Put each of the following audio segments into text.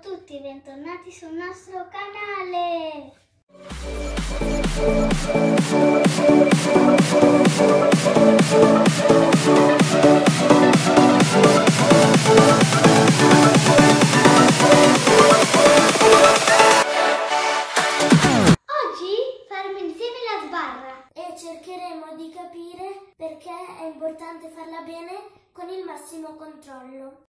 tutti, bentornati sul nostro canale! Oggi faremo insieme la sbarra e cercheremo di capire perché è importante farla bene con il massimo controllo.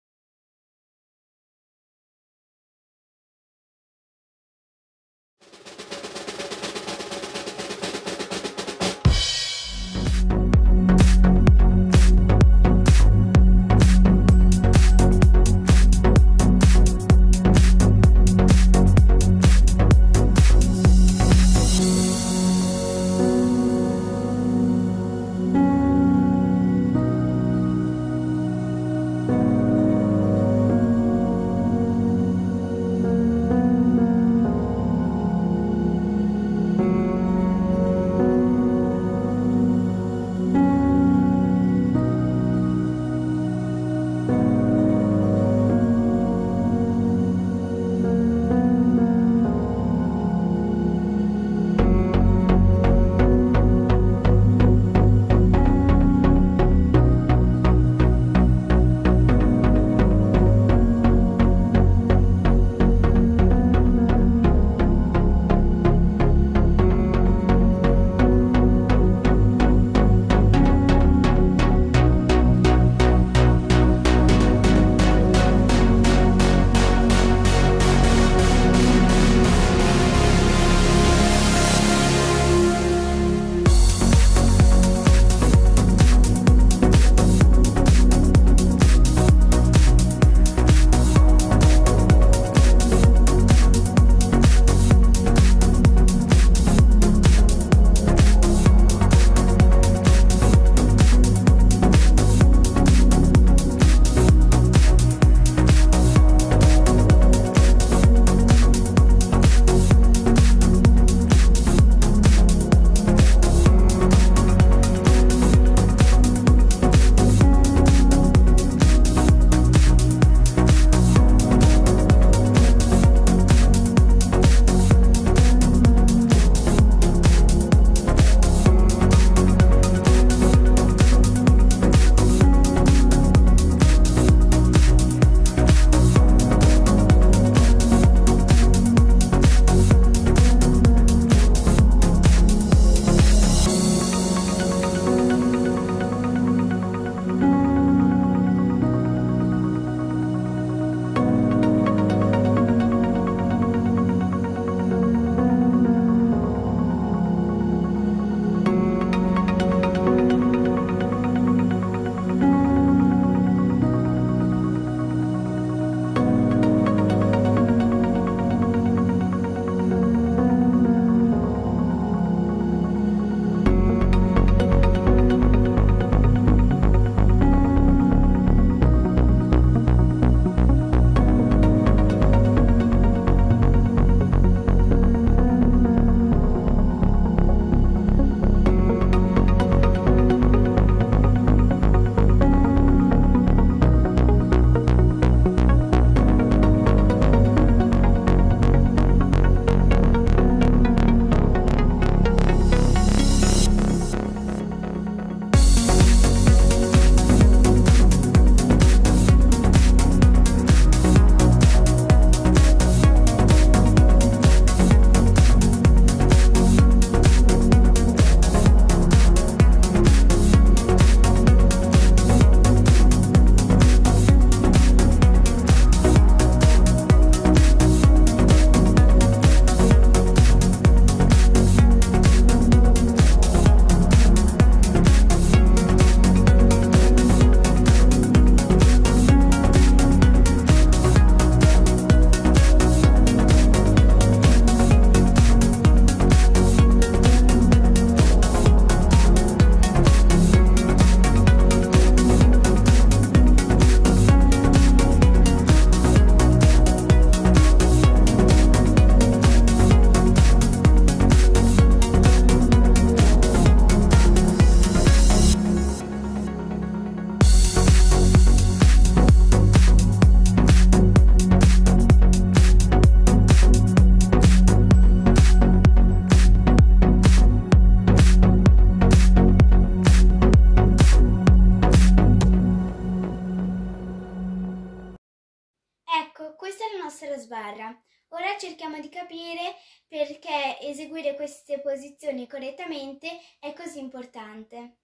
Ecco, questa è la nostra sbarra. Ora cerchiamo di capire perché eseguire queste posizioni correttamente è così importante.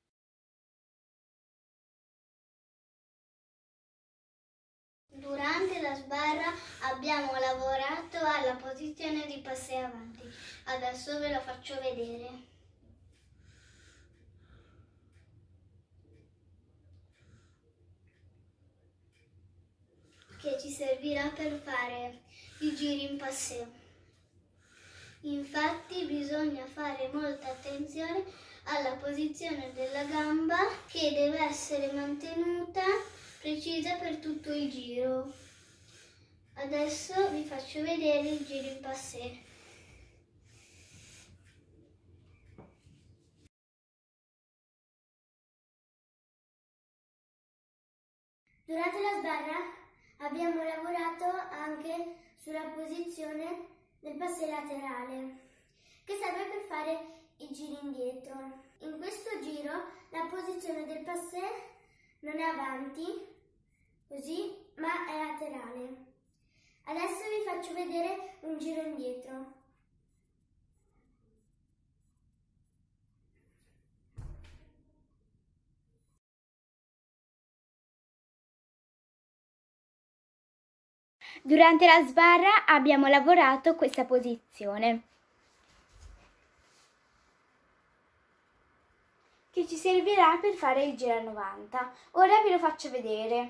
Durante la sbarra abbiamo lavorato alla posizione di passe avanti. Adesso ve lo faccio vedere. Che ci servirà per fare i giri in passeo. Infatti bisogna fare molta attenzione alla posizione della gamba che deve essere mantenuta precisa per tutto il giro. Adesso vi faccio vedere il giro in passeo. Durante la sbarra abbiamo lavorato anche sulla posizione del passe laterale, che serve per fare i giri indietro. In questo giro la posizione del passe non è avanti, così, ma è laterale. Adesso vi faccio vedere un giro indietro. Durante la sbarra abbiamo lavorato questa posizione, che ci servirà per fare il giro a 90. Ora ve lo faccio vedere.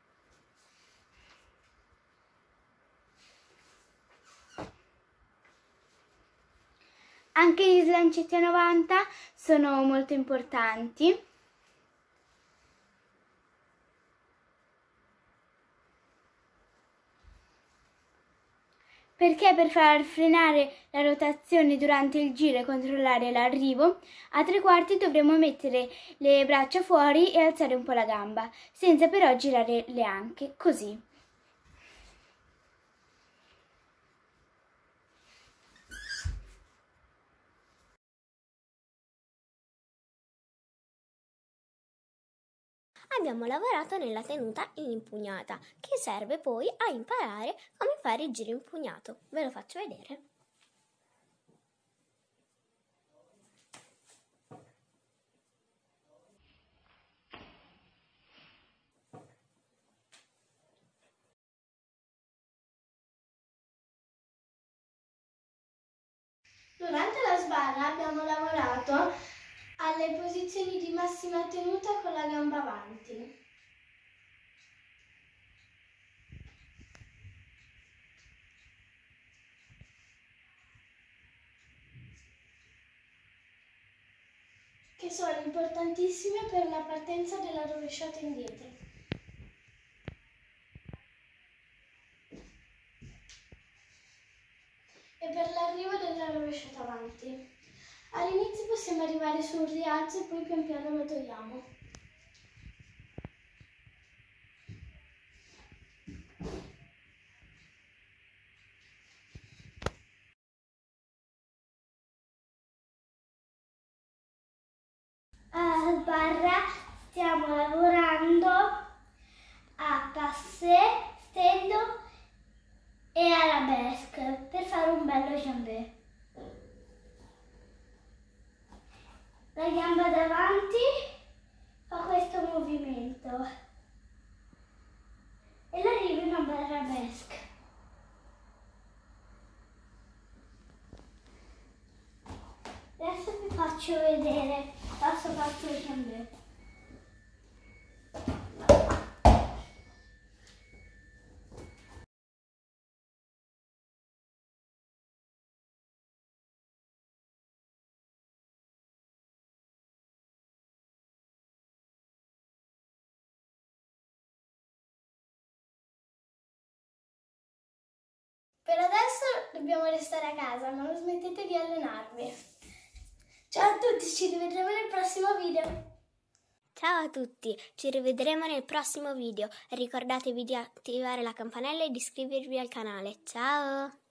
Anche gli slancetti a 90 sono molto importanti. Perché per far frenare la rotazione durante il giro e controllare l'arrivo, a 3/4 dovremo mettere le braccia fuori e alzare un po' la gamba, senza però girare le anche, così. Abbiamo lavorato nella tenuta in impugnata, che serve poi a imparare come fare il giro impugnato. Ve lo faccio vedere. Durante la sbarra abbiamo lavorato alle posizioni di massima tenuta con la gamba avanti. Che sono importantissime per la partenza della rovesciata indietro. E per l'arrivo della rovesciata avanti. All'inizio possiamo arrivare su un rialzo e poi pian piano lo togliamo. A sbarra stiamo lavorando a passe, stendo e arabesque per fare un bello jambé. La gamba davanti fa questo movimento e l'arrivo in una arabesque. Adesso vi faccio vedere passo passo il jambé. Per adesso dobbiamo restare a casa, ma non smettete di allenarvi. Ciao a tutti, ci rivedremo nel prossimo video. Ciao a tutti, ci rivedremo nel prossimo video e ricordatevi di attivare la campanella e di iscrivervi al canale. Ciao!